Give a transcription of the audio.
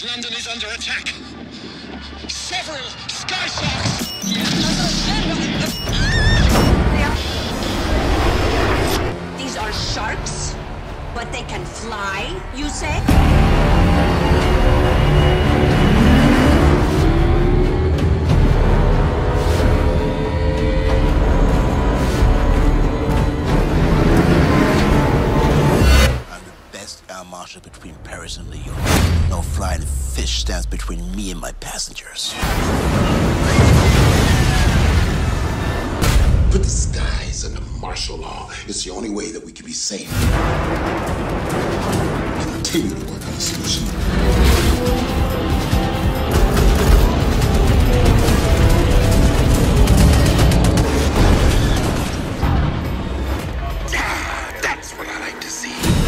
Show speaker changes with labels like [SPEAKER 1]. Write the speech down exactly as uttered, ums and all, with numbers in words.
[SPEAKER 1] British London is under attack. Several sky sharks!
[SPEAKER 2] These are sharks, but they can fly, you say?
[SPEAKER 3] Marshal between Paris and Lyon. No flying fish stands between me and my passengers.
[SPEAKER 4] Put the skies under martial law. It's the only way that we can be safe. Continue to work on the solution. That's what I like to see.